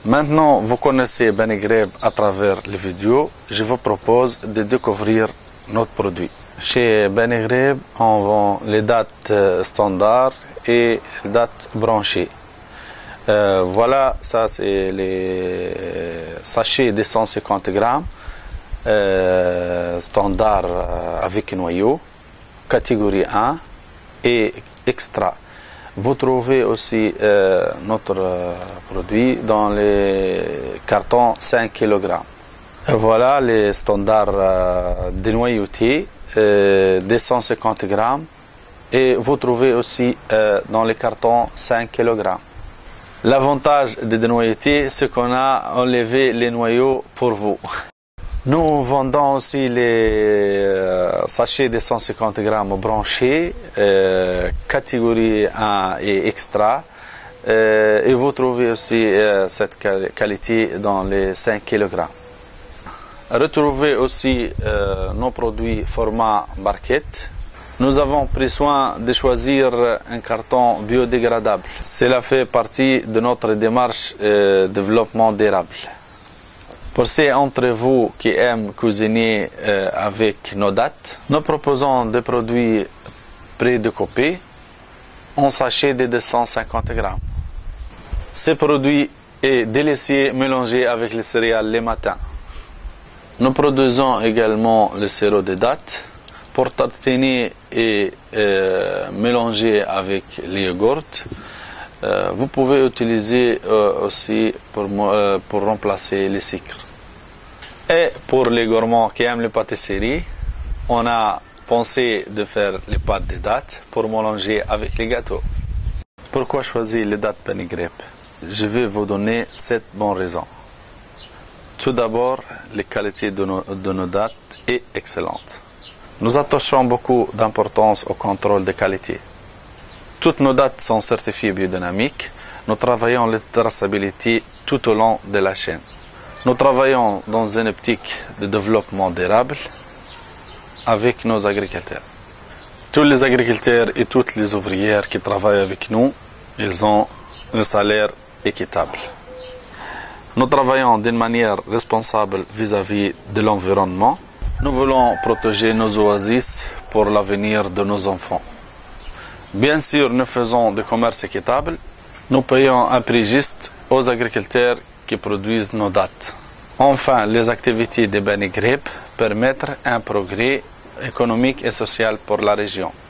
Maintenant, vous connaissez Beni Greb à travers les vidéos. Je vous propose de découvrir notre produit. Chez Beni Greb, on vend les dattes standards et les dattes branchées. Voilà, ça c'est les sachets de 150 grammes, standard avec noyau, catégorie 1 et extra. Vous trouvez aussi notre produit dans les cartons 5 kg. Voilà les standards dénoyautés, 250 grammes. Et vous trouvez aussi dans les cartons 5 kg. L'avantage des dénoyautés, c'est qu'on a enlevé les noyaux pour vous. Nous vendons aussi les sachets de 150 grammes branchés, catégorie 1 et extra. Et vous trouvez aussi cette qualité dans les 5 kg. Retrouvez aussi nos produits format barquette. Nous avons pris soin de choisir un carton biodégradable. Cela fait partie de notre démarche développement durable. Pour ceux d'entre vous qui aiment cuisiner avec nos dattes, nous proposons des produits prédécoupés en sachet de 250 grammes. Ces produits est délicieux mélangé avec les céréales le matin. Nous produisons également le sirop de dattes pour tartiner et mélanger avec les yogourts. Vous pouvez utiliser aussi pour remplacer les sucres. Et pour les gourmands qui aiment les pâtisseries, on a pensé de faire les pâtes de dattes pour mélanger avec les gâteaux. Pourquoi choisir les dattes Beni Greb? Je vais vous donner 7 bonnes raisons. Tout d'abord, la qualité de nos dattes est excellente. Nous attachons beaucoup d'importance au contrôle de qualité. Toutes nos dattes sont certifiées biodynamiques. Nous travaillons la traçabilité tout au long de la chaîne. Nous travaillons dans une optique de développement durable avec nos agriculteurs. Tous les agriculteurs et toutes les ouvrières qui travaillent avec nous, ils ont un salaire équitable. Nous travaillons d'une manière responsable vis-à-vis de l'environnement. Nous voulons protéger nos oasis pour l'avenir de nos enfants. Bien sûr, nous faisons du commerce équitable. Nous payons un prix juste aux agriculteurs qui produisent nos dattes. Enfin, les activités de Beni Greb permettent un progrès économique et social pour la région.